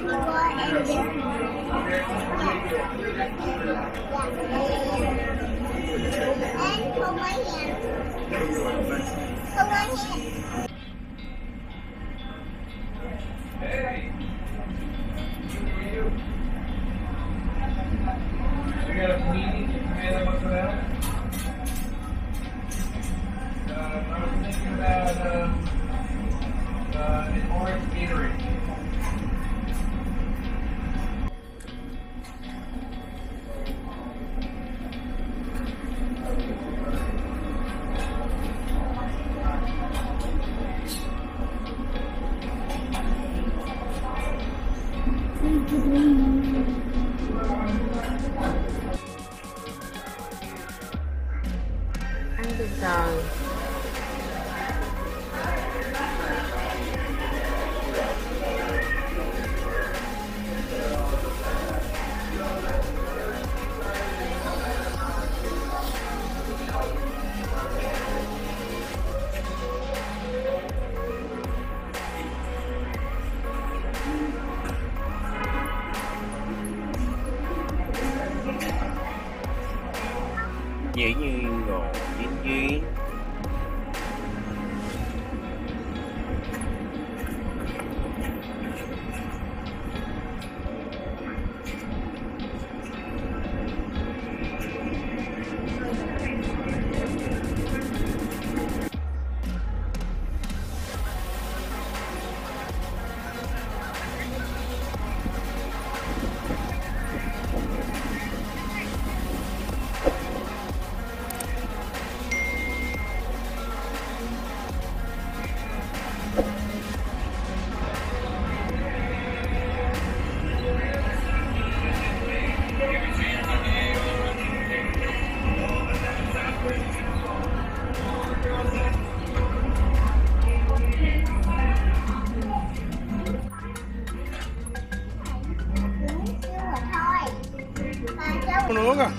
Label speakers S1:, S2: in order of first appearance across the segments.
S1: World and Disney. And hold my hand. Hold my hand.
S2: Hey, who are you? We got a meeting. What's that? I was thinking about an orange Gatorade.
S3: Ăn từ từ.
S4: Dễ như ngồi duyên duyên.
S2: Nước à?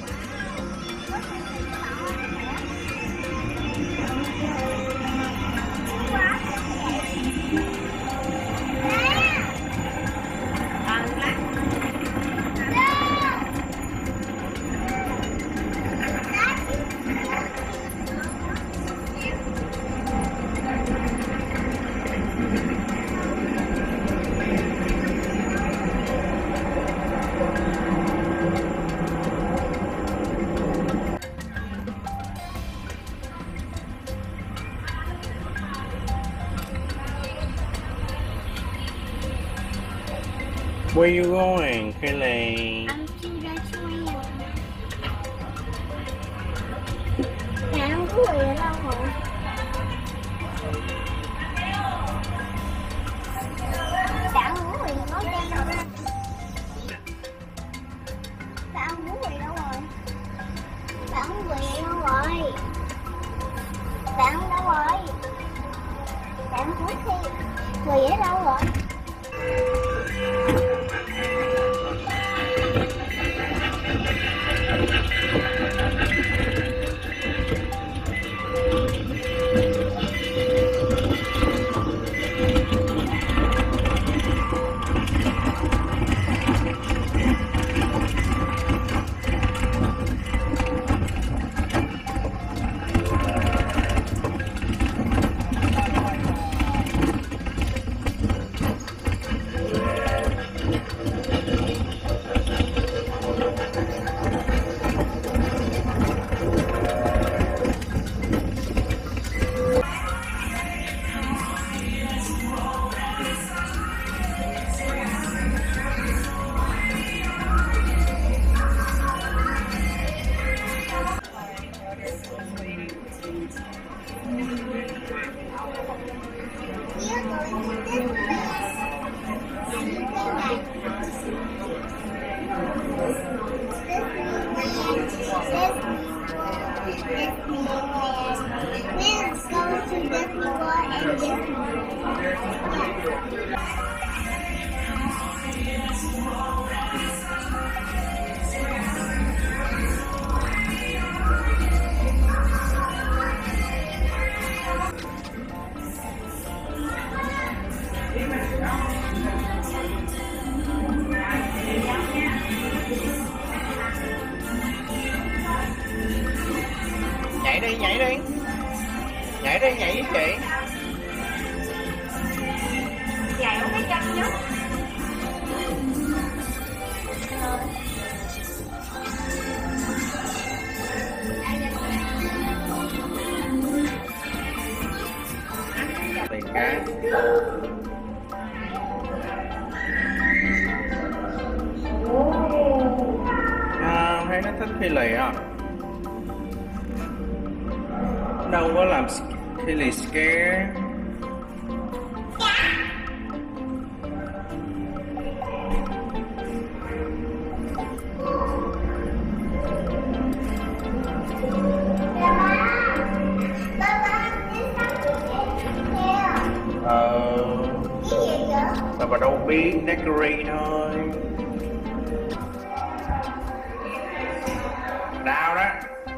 S4: Where you going, Kelly?
S1: I'm to the train. Bạn của Huyền ở đâu rồi? Bạn của Huyền có đem đâu? Bạn của Huyền đâu rồi? Bạn của Huyền đâu rồi? Bạn đâu rồi? Bạn của Huyền ở đâu rồi?
S4: Nhảy đi, nhảy đi. Nhảy đi, nhảy với chị.
S1: Dạo cái chân nhất.
S4: Tiền cá. À, thấy nó thích phi lì à. Đâu có làm phi lì scare. Tao mà đâu biết, decorate thôi. Đau đó.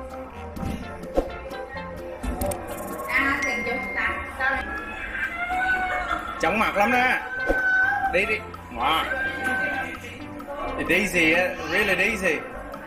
S4: Chóng mặt lắm đó. Đi đi. Wow. It's easy, really easy.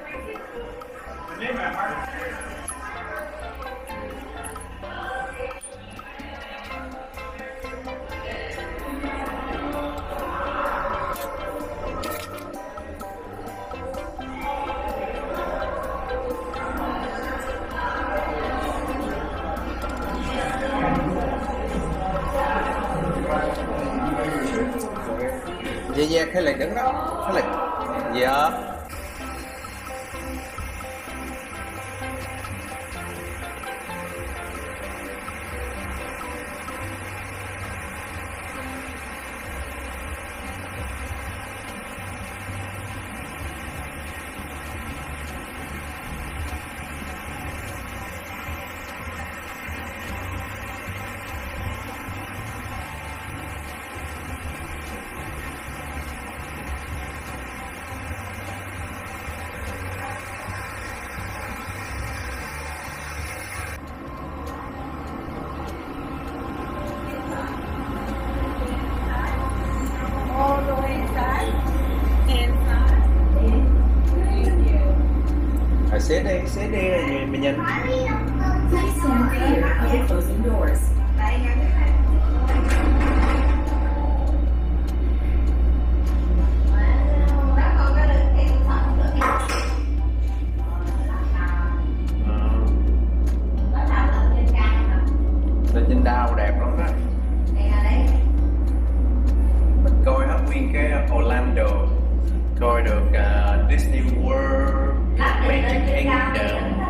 S4: Dạ, Khê Lì đứng đó. Khê Lì. Dạ. Xế đi rồi mình nhìn.
S3: Please stand clear of the closing doors.
S4: Lên trên đao đẹp lắm đó. Mình coi hết nguyên cái Orlando, coi được Disney World, Magic Kingdom.